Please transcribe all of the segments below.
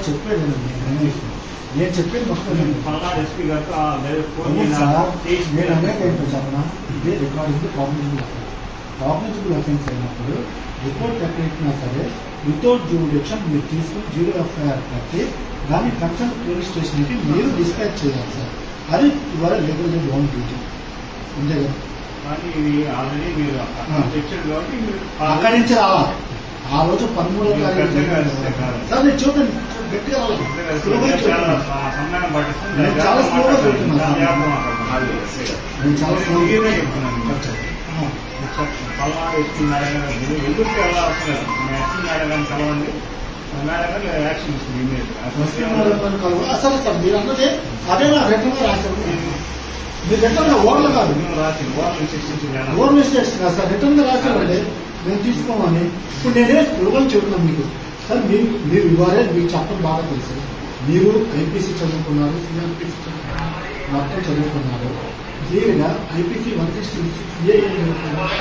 చెప్పేది నేను చెప్పేది మొత్తం నేను అనేది ఏంటో చెప్పనా, ఇదే recording cognizable offence. Cognizable offence అయినప్పుడు రిపోర్ట్ ఎక్కడైనా సరే వితౌట్ జ్యూరిడిక్షన్ మీరు తీసుకుని జీరో ఎఫ్ఐఆర్ కట్టి దాన్ని కన్సర్న్ పోలీస్ స్టేషన్కి మీరు డిస్పాచ్ చేయాలి సార్. అది ఇవాళ లీగల్ లోన్ డ్యూటీ అంతే కదా. అక్కడి నుంచి రావాలి. ఆ రోజు 13వ తారీఖు సార్ నేను చూడండి గట్టిగా నేను చాలా స్లోగా చెప్తున్నాను. నేను చాలా స్లోగా అసలు సార్ మీరు అన్నదే అదే నా రిటర్న్ రాశారు. మీరు రిటర్న్ ఓవర్లు కాదు ఓవర్ మిస్టేక్స్ కాదు సార్, రిటర్న్ రాశారంటే మేము తీసుకోమని. ఇప్పుడు నేనే స్లోగా చెబుతున్నాను మీకు సార్. మీరు ఇవ్వాలే మీకు చెప్పడం బాగా తెలుసు. మీరు ఐపీసీ చదువుకున్నారు, సిఆర్పిసి మొత్తం చదువుకున్నారు. క్లియర్గా ఐపీసీ 166 ఏం చదువుతుంది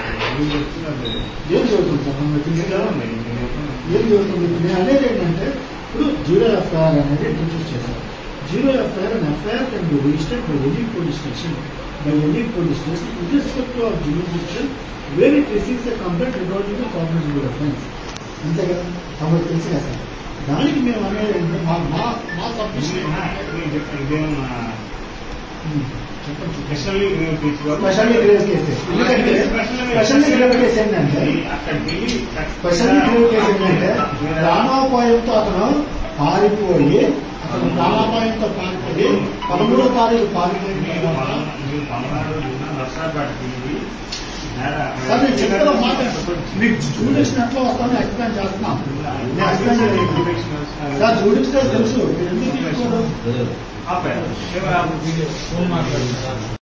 సార్? ఏం చదువుతుంది? నేను అనేది ఏంటంటే ఇప్పుడు జీరో ఎఫ్ఐఆర్ అనేది ఇంట్రడ్యూస్ చేశారు. Zero FIR and FIR can be registered by any police station with respect to our jurisdiction where it receives a complaint regarding the cognizable offence. అంతే కదా, తమకు తెలిసి కదా సార్. దానికి మేము అనేది ఏంటంటే మా సబ్మిషన్ స్పెషల్లీ గ్రేవ్ కేసెస్. ఎందుకంటే స్పెషల్లీ గ్రేవ్ కేసు ఏంటంటే ప్రాణాపాయంతో అతను పారిపోయి 13వ తారీఖు పారిపోయిన సార్ నేను చెప్పిన మాట మీకు జూడిషన్ ఎట్లా వస్తానో ఎక్స్ప్లెయిన్ చేస్తున్నాం. సార్ జూడిషన్ తెలుసు, మీరు ఎందుకు తీసుకోవడం